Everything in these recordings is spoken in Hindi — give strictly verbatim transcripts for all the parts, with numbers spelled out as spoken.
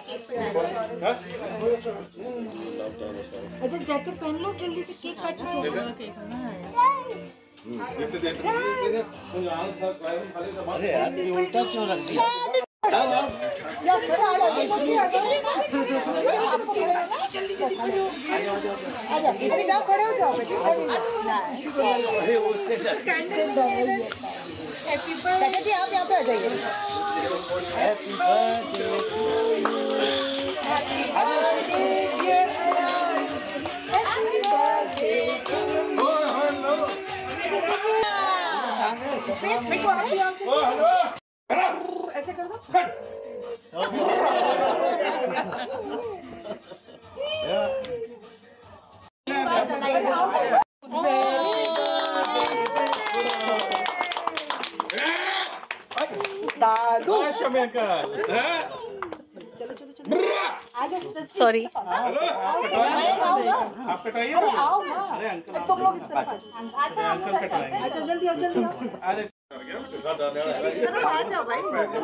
अच्छा जैकेट पहन लो जल्दी से, केक काटना है। अरे यार ये उल्टा क्यों रख दिया? जल्दी जल्दी आजा, इसमें जाओ, खड़े हो जाओ बेटे। हैप्पी बर्थडे जी, आप यहाँ पे आ जाइए। Happy birthday, happy birthday dear Ayaan, happy birthday to you. बेटो आप भी आओ, ऐसे कर दो। दादू चलो चलो चलो आ जाओ। सॉरी आओ ना, अरे आओ ना, तुम लोग इस तरफ अच्छा अच्छा जल्दी आओ जल्दी आओ। आ जाओ भाई,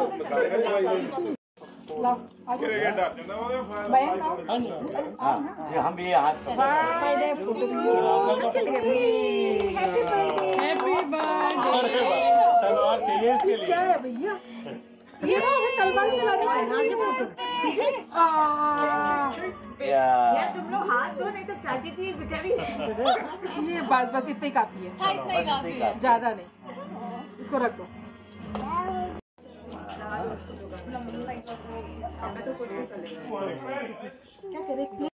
लाओ आ जाओ बहन आओ। हाँ हम ये हाथ पहले फोटो अच्छे लगे। Happy birthday, happy birthday. तलवार चाहिए इसके लिए। क्या है भैया ये ना, हमें तलवार चलाने का यहाँ से फोटो पीछे। यार तुम लोग हाथ दो, नहीं तो चाची जी बेचारी। ये बस बस इतने काफी है, ज्यादा नहीं। इसको रख दो। क्या करे